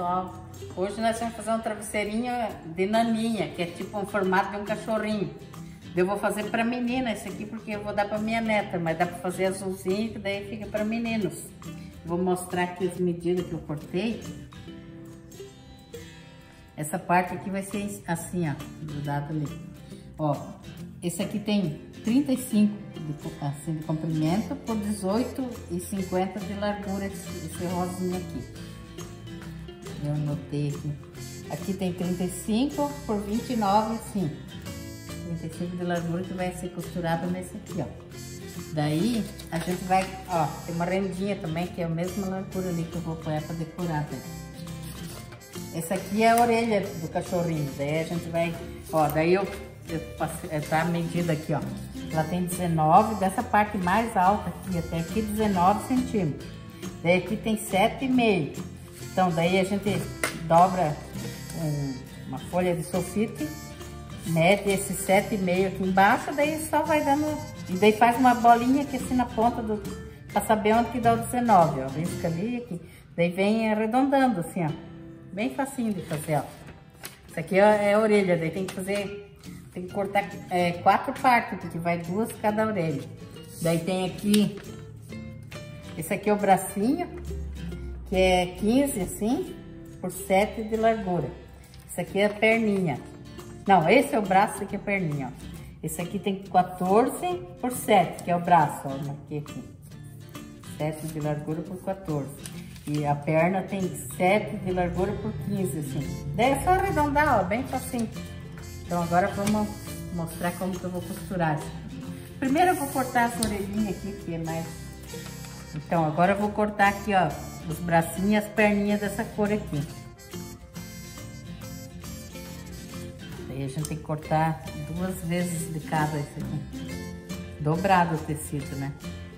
pessoal, hoje nós vamos fazer um travesseirinho de naninha, que é tipo um formato de um cachorrinho. Eu vou fazer para menina esse aqui porque eu vou dar para minha neta, mas dá para fazer azulzinho que daí fica para meninos. Vou mostrar aqui as medidas que eu cortei. Essa parte aqui vai ser assim, ó, grudado ali. Ó, esse aqui tem 35 assim, de comprimento por 18,50 de largura, esse rosinho aqui. Eu anotei aqui. Aqui tem 35 por 29, assim. 35 de largura que vai ser costurado nesse aqui, ó. Daí a gente vai, ó, tem uma rendinha também que é a mesma largura ali que eu vou pôr para decorar, né? Essa aqui é a orelha do cachorrinho. Daí a gente vai, ó, daí eu passei, tá a medida aqui, ó. Ela tem 19, dessa parte mais alta aqui, até aqui 19 centímetros. Daí aqui tem 7,5. Então daí a gente dobra uma folha de sulfite, mede esse 7,5 aqui embaixo, daí só vai dando, e daí faz uma bolinha aqui assim na ponta do, pra saber onde que dá o 19, ó, risca ali aqui, daí vem arredondando assim, ó, bem facinho de fazer, ó. Isso aqui é a orelha, daí tem que fazer, tem que cortar 4 partes, porque vai 2 cada orelha. Daí tem aqui, esse aqui é o bracinho, que é 15 assim, por 7 de largura. Esse aqui é a perninha. Não, esse é o braço, esse aqui é a perninha, ó. Esse aqui tem 14 por 7, que é o braço, ó, marquei aqui. 7 de largura por 14. E a perna tem 7 de largura por 15, assim. Daí é só arredondar, ó, bem facinho. Então agora vamos mostrar como que eu vou costurar. Primeiro eu vou cortar essa orelhinha aqui, que é mais... Então agora eu vou cortar aqui, ó, os bracinhos e as perninhas dessa cor aqui. Daí a gente tem que cortar 2 vezes de cada esse aqui. Dobrado o tecido, né?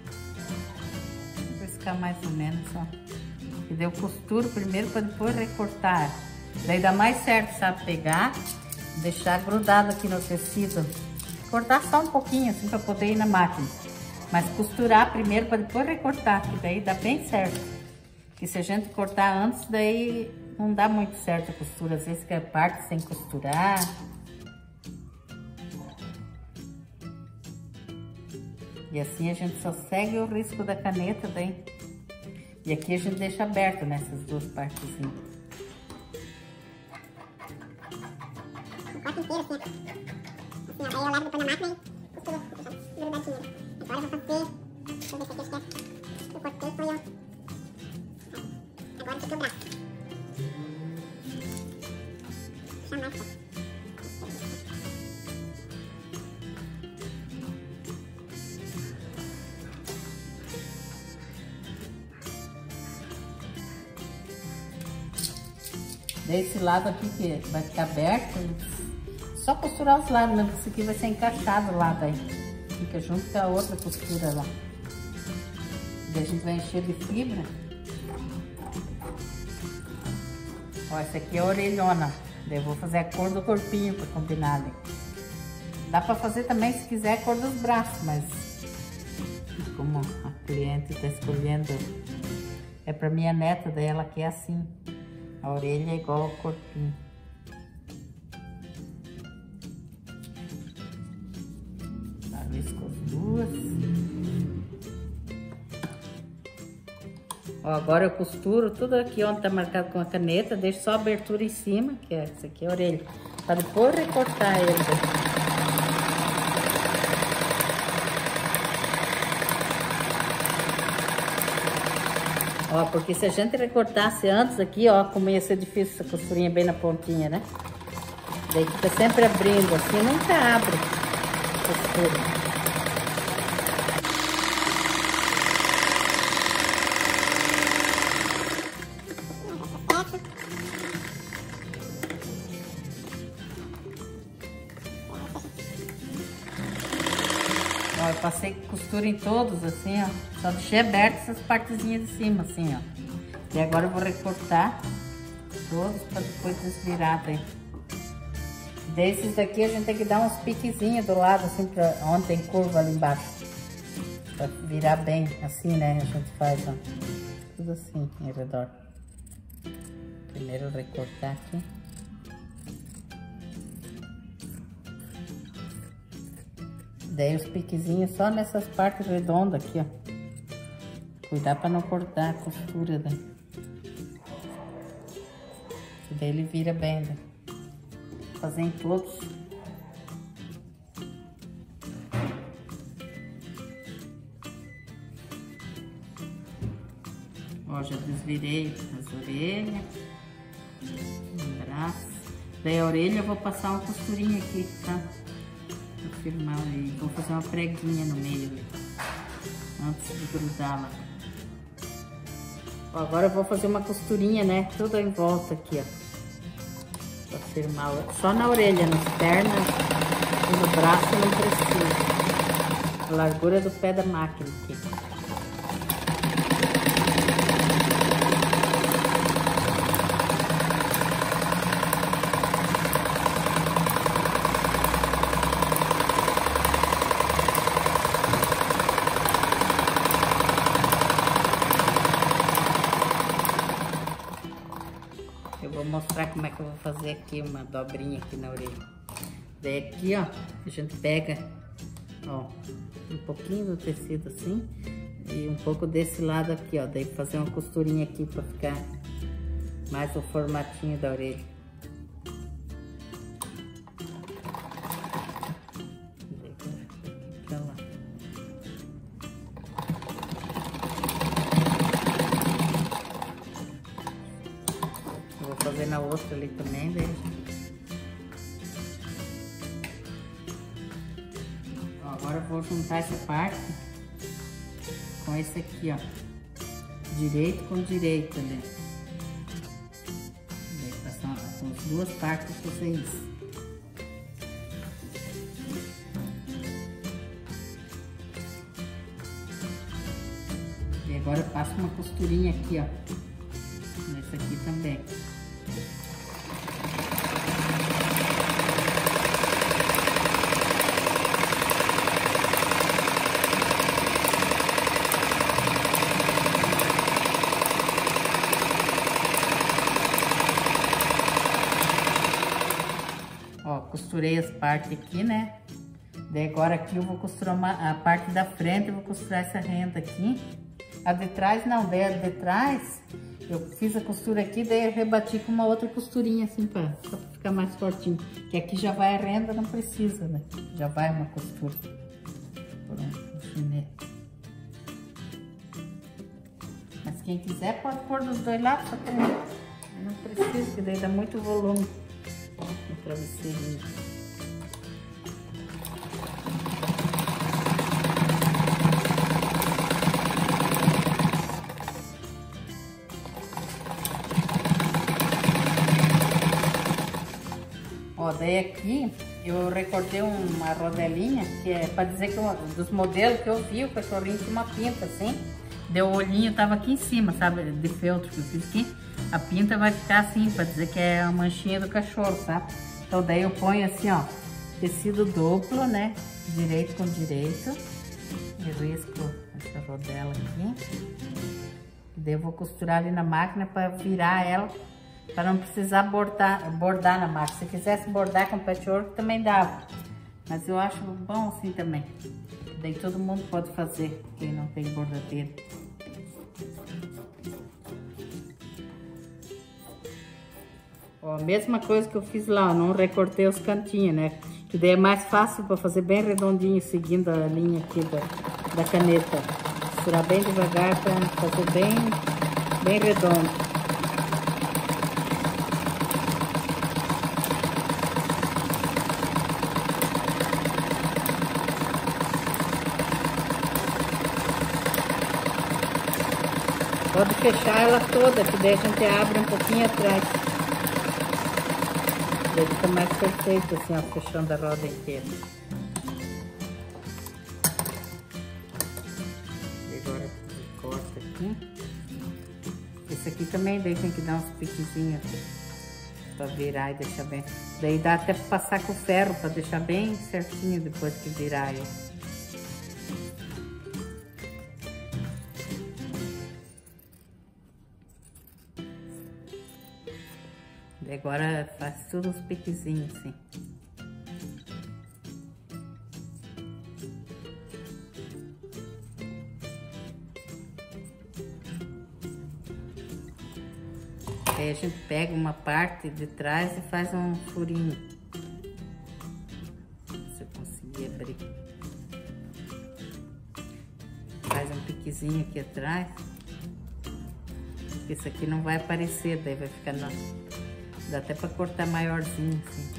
Vai ficar mais ou menos, ó. E daí eu costuro primeiro para depois recortar. Daí dá mais certo, sabe? Pegar, deixar grudado aqui no tecido. Cortar só um pouquinho, assim, para poder ir na máquina. Mas costurar primeiro para depois recortar, que daí dá bem certo. Porque se a gente cortar antes, daí não dá muito certo a costura. Às vezes que é parte sem costurar. E assim a gente só segue o risco da caneta, daí. E aqui a gente deixa aberto nessas 2 partezinhas. Corta inteiro assim, ó. Assim, ó. Aí eu levo depois na máquina e costuro, grudadinho. Agora eu vou fazer, deixa eu ver se aqui acho que eu cortei, foi eu. Agora fica o braço. Puxa mais, tá? Desse lado aqui que vai ficar aberto, só costurar os lados, né? Isso aqui vai ser encaixado lá, daí. Fica junto com a outra costura lá. Daí a gente vai encher de fibra. Ó, essa aqui é a orelhona. Daí eu vou fazer a cor do corpinho para combinar ali. Dá pra fazer também, se quiser, a cor dos braços, mas como a cliente tá escolhendo, é pra minha neta, daí ela quer assim. A orelha é igual ao corpinho. Risco as 2. Ó, agora eu costuro tudo aqui onde tá marcado com a caneta, deixo só a abertura em cima, que é essa aqui, a orelha, para depois recortar ele. Ó, porque se a gente recortasse antes aqui, ó, como ia ser difícil essa costurinha bem na pontinha, né? Daí fica sempre abrindo, assim nunca abre a costura. Ó, eu passei costura em todos, assim, ó. Só deixei aberto essas partezinhas de cima, assim, ó. E agora eu vou recortar todos para depois desvirar daí. Desses daqui a gente tem que dar uns piquezinhos do lado, assim, pra onde tem curva ali embaixo. Pra virar bem, assim, né? A gente faz, ó. Tudo assim, em redor. Primeiro recortar aqui. Daí os piquezinhos só nessas partes redondas aqui, ó. Cuidar para não cortar a costura, né? E daí ele vira bem, né? Fazer em todos. Ó, já desvirei as orelhas, o braço. Daí a orelha eu vou passar uma costurinha aqui, tá? Pra firmar aí. Vou fazer uma preguinha no meio ali, antes de grudar lá. Ó, agora eu vou fazer uma costurinha, né? Tudo em volta aqui, ó. Pra firmar só na orelha, nas pernas e no braço não precisa. A largura do pé da máquina aqui. Vou mostrar como é que eu vou fazer aqui uma dobrinha aqui na orelha. Daí aqui, ó, a gente pega, ó, um pouquinho do tecido assim e um pouco desse lado aqui, ó. Daí fazer uma costurinha aqui pra ficar mais o formatinho da orelha. Vou fazer na outra ali também, daí. Ó, agora eu vou juntar essa parte com esse aqui, ó. Direito com direito ali. Daí passar com as duas partes pra fazer isso. E agora eu passo uma costurinha aqui, ó. Nesse aqui também. Ó, costurei as partes aqui, né? Daí agora aqui eu vou costurar a parte da frente, eu vou costurar essa renda aqui. A de trás não, daí a de trás eu fiz a costura aqui, daí eu rebati com uma outra costurinha assim, só pra ficar mais fortinho. Que aqui já vai a renda, não precisa, né? Já vai uma costura. Pronto, alfinete. Mas quem quiser pode pôr dos dois lados, só que não precisa, porque daí dá muito volume no travesseirinho. Ó, daí aqui eu recortei uma rodelinha, que é para dizer que dos modelos que eu vi, o cachorrinho tinha uma pinta assim. Deu o olhinho, tava aqui em cima, sabe, de feltro que eu fiz aqui. A pinta vai ficar assim, para dizer que é a manchinha do cachorro, sabe? Então daí eu ponho assim, ó, tecido duplo, né, direito com direito. Eu risco essa rodela aqui. Daí eu vou costurar ali na máquina para virar ela, para não precisar bordar na máquina. Se quisesse bordar com patchwork também dava, mas eu acho bom assim também. Daí todo mundo pode fazer, quem não tem bordadeira. Ó, mesma coisa que eu fiz lá, não recortei os cantinhos, né? Que daí é mais fácil para fazer bem redondinho, seguindo a linha aqui da caneta. Costurar bem devagar para fazer bem redondo. Pode fechar ela toda, que daí a gente abre um pouquinho atrás. Daí fica mais perfeito assim, ó, fechando a roda inteira. E agora corta aqui. Esse aqui também daí tem que dar uns piquezinhos pra virar e deixar bem. Daí dá até pra passar com o ferro pra deixar bem certinho depois que virar ele. E agora faz tudo uns piquezinhos assim. Aí a gente pega uma parte de trás e faz um furinho. Se eu conseguir abrir. Faz um piquezinho aqui atrás. Isso aqui não vai aparecer, daí vai ficar... Dá até pra cortar maiorzinho assim.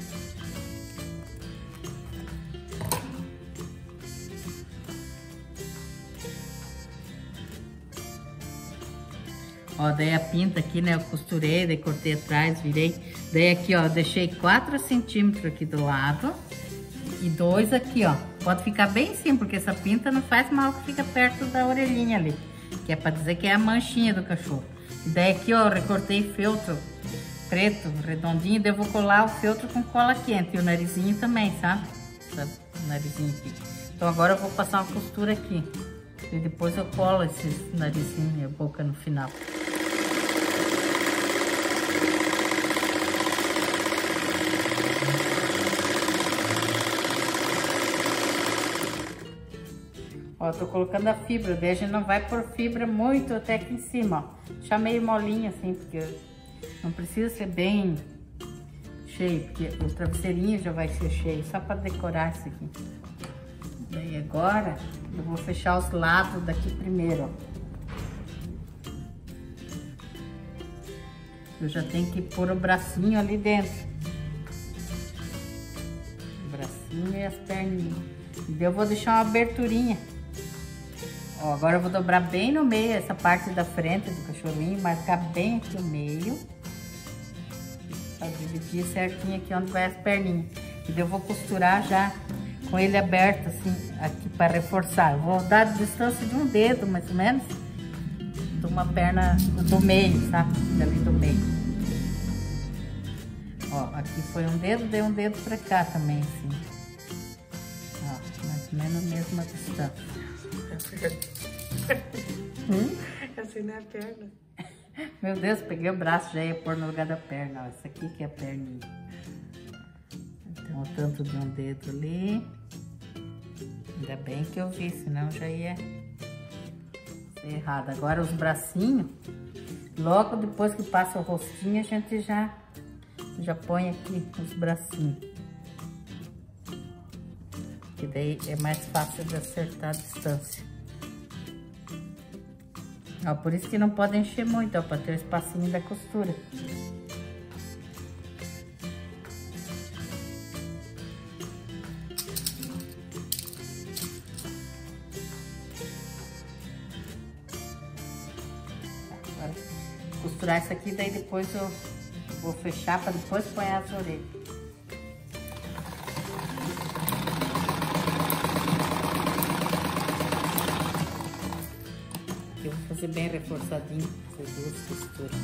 Ó, daí a pinta aqui, né, eu costurei, daí cortei atrás, virei. Daí aqui, ó, eu deixei 4 centímetros aqui do lado e 2 aqui, ó. Pode ficar bem em cima, porque essa pinta não faz mal que fica perto da orelhinha ali. Que é pra dizer que é a manchinha do cachorro. E daí aqui, ó, eu recortei feltro preto, redondinho, daí eu vou colar o feltro com cola quente. E o narizinho também, sabe? O narizinho aqui. Então agora eu vou passar uma costura aqui. E depois eu colo esse narizinho e a boca no final. Ó, tô colocando a fibra, daí a gente não vai pôr fibra muito até aqui em cima, ó. Deixar meio molinho assim, porque não precisa ser bem cheio, porque o travesseirinho já vai ser cheio, só para decorar isso aqui. Daí agora eu vou fechar os lados daqui primeiro, ó. Eu já tenho que pôr o bracinho ali dentro. O bracinho e as perninhas. E daí eu vou deixar uma aberturinha. Ó, agora eu vou dobrar bem no meio essa parte da frente do cachorrinho, marcar bem aqui o meio. Pra dividir certinho aqui onde vai as perninhas. E daí eu vou costurar já com ele aberto assim, aqui para reforçar. Eu vou dar a distância de um dedo, mais ou menos, de uma perna do meio, sabe? Dali do meio. Ó, aqui foi um dedo, dei um dedo pra cá também, assim. Ó, mais ou menos a mesma distância. Assim não é a perna. Meu Deus, peguei o braço, já ia pôr no lugar da perna. Ó, essa aqui que é a perninha. Então, o tanto de um dedo ali. Ainda bem que eu vi, senão já ia ser errado. Agora os bracinhos, logo depois que passa o rostinho, a gente já põe aqui os bracinhos. Que daí é mais fácil de acertar a distância. Ó, por isso que não pode encher muito, ó, para ter o espacinho da costura. Agora, costurar isso aqui, daí depois eu vou fechar para depois pôr as orelhas. Eu vou fazer bem reforçadinho essas duas costuras.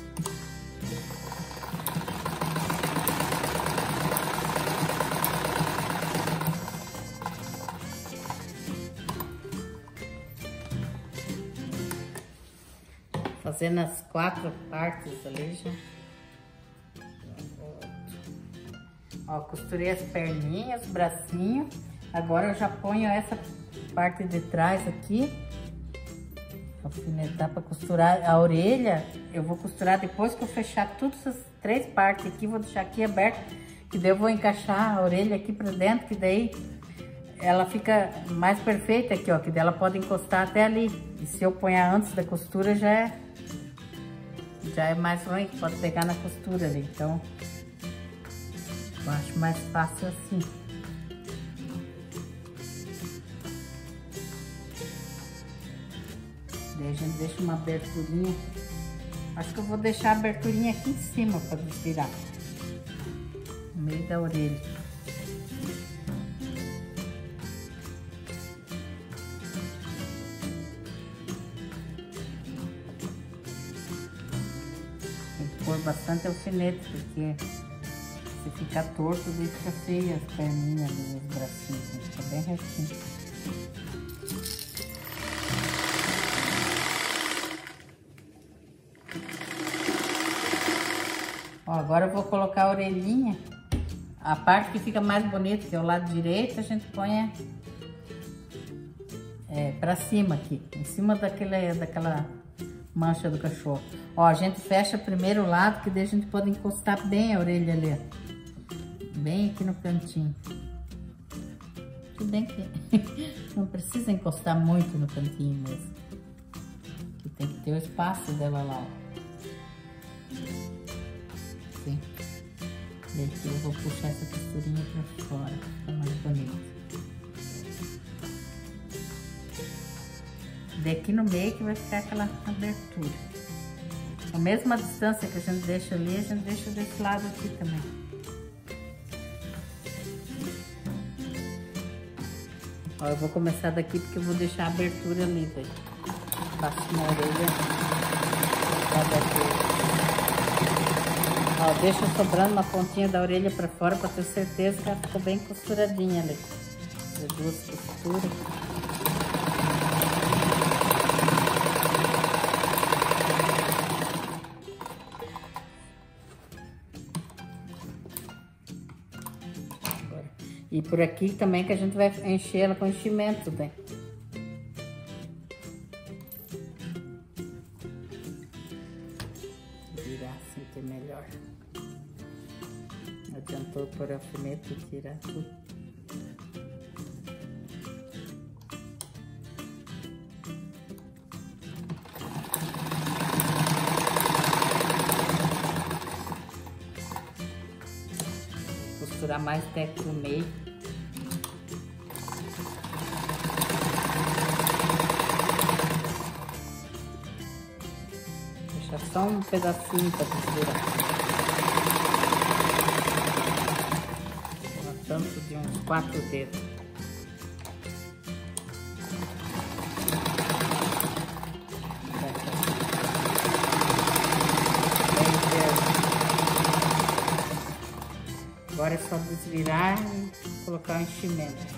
Fazendo as 4 partes ali já. Ó, costurei as perninhas, os bracinhos. Agora eu já ponho essa parte de trás aqui. Alfinetar para costurar a orelha. Eu vou costurar depois que eu fechar todas essas 3 partes aqui. Vou deixar aqui aberto, que daí eu vou encaixar a orelha aqui para dentro, que daí ela fica mais perfeita aqui, ó, que daí ela pode encostar até ali. E se eu ponhar antes da costura já é mais ruim, pode pegar na costura ali. Então eu acho mais fácil assim. Daí a gente deixa uma aberturinha. Acho que eu vou deixar a aberturinha aqui em cima para virar. No meio da orelha. Tem que pôr bastante alfinete, porque se ficar torto, daí fica feia as perninhas ali, os bracinhos. Tem que ficar bem retinho. Ó, Ó, agora eu vou colocar a orelhinha. A parte que fica mais bonita, que é o lado direito, a gente põe pra cima aqui, em cima daquela mancha do cachorro. Ó, a gente fecha primeiro o lado, que daí a gente pode encostar bem a orelha ali, ó. Bem aqui no cantinho. Tudo bem que não precisa encostar muito no cantinho mesmo. Que tem que ter o espaço dela lá, ó. Assim. E aqui eu vou puxar essa costurinha pra fora, pra ficar mais bonito. Daqui no meio que vai ficar aquela abertura. A mesma distância que a gente deixa ali, a gente deixa desse lado aqui também. Ó, eu vou começar daqui porque eu vou deixar a abertura ali, daí. Passo na orelha. Ó, deixa sobrando na pontinha da orelha pra fora pra ter certeza que ela ficou bem costuradinha ali. As duas costuras. E por aqui também que a gente vai encher ela com enchimento, né? Virar assim que é melhor. Não adiantou pôr alfinete e tirar tudo. Costurar mais até aqui no meio. Deixar só um pedacinho para costurar. Um tanto de uns 4 dedos. Agora é só desvirar e colocar o enchimento.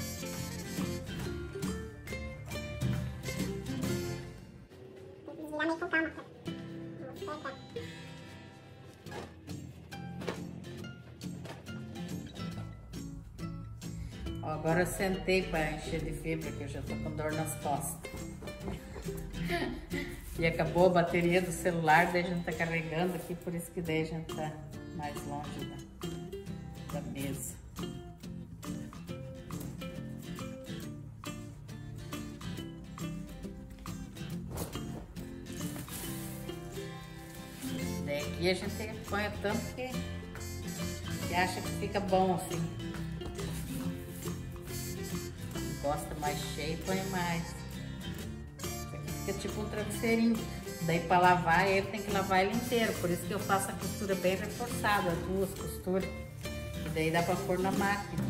Desvirar meio com calma. Ó, agora eu sentei para encher de fibra, que eu já tô com dor nas costas. E acabou a bateria do celular, daí a gente tá carregando aqui, por isso que daí a gente tá mais longe da mesa. Daí aqui a gente põe o tanto que acha que fica bom assim. Quem gosta mais cheio, põe mais. Isso aqui fica tipo um travesseirinho. Daí para lavar ele tem que lavar ele inteiro, por isso que eu faço a costura bem reforçada, 2 costuras. E daí dá para pôr na máquina.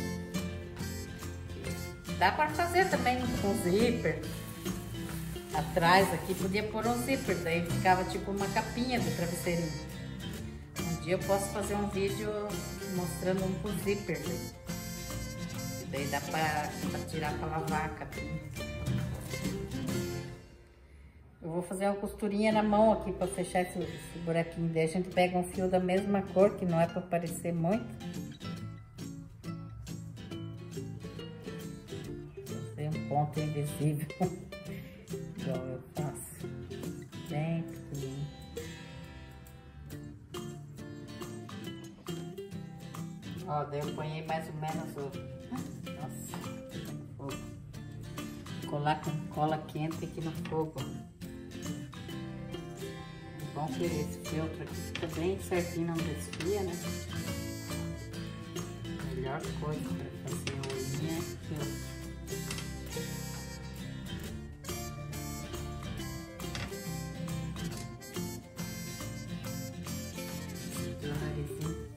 Dá para fazer também com zíper. Atrás aqui podia pôr um zíper, daí ficava tipo uma capinha do travesseirinho. Um dia eu posso fazer um vídeo mostrando um com zíper. E daí dá para tirar para lavar a capinha. Eu vou fazer uma costurinha na mão aqui para fechar esse buraquinho. Daí a gente pega um fio da mesma cor, que não é para parecer muito. Fazer um ponto invisível. Igual eu faço. Bem pequenininho. Ó, daí eu ponhei mais ou menos o... Nossa, fogo. Colar com cola quente aqui no fogo. Bom que esse feltro aqui fica bem certinho, não desfia, né? Melhor coisa para fazer a unha é feltro. Segura o narizinho.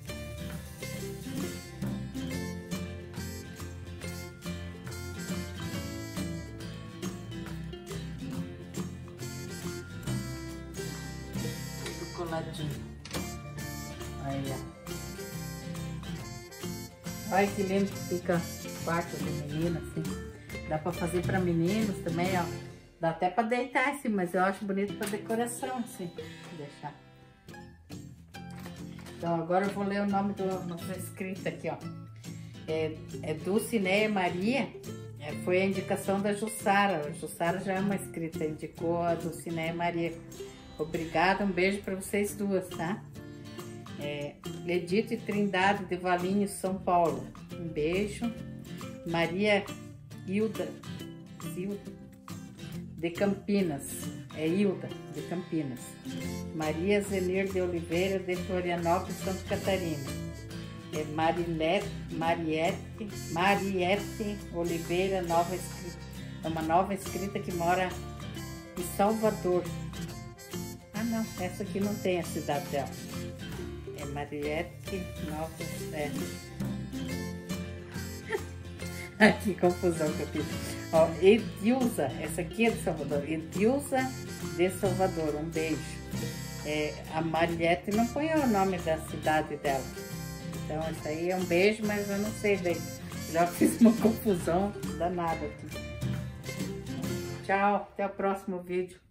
Coladinho. Aí, ó. Olha que lindo que fica o quarto de menina, assim. Dá pra fazer pra meninos também, ó. Dá até pra deitar assim, mas eu acho bonito pra decoração, assim. Deixar. Então agora eu vou ler o nome da nossa inscrita aqui, ó. É Dulcineia Maria. Foi a indicação da Jussara. A Jussara já é uma inscrita, indicou a Dulcineia Maria. Obrigada, um beijo para vocês duas, tá? Edith Trindade de Valinhos, São Paulo. Um beijo. Maria Hilda de Campinas. É Hilda de Campinas. Maria Zenir de Oliveira de Florianópolis, Santa Catarina. Mariette Oliveira, uma nova inscrita que mora em Salvador. Ah não, essa aqui não tem a cidade dela. É Mariette Nova. Que confusão que eu fiz. Ó, Edilza, essa aqui é de Salvador. Edilza de Salvador, um beijo. A Mariette não põe o nome da cidade dela. Então, isso aí é um beijo, mas eu não sei daí. Já fiz uma confusão danada aqui. Tchau, até o próximo vídeo.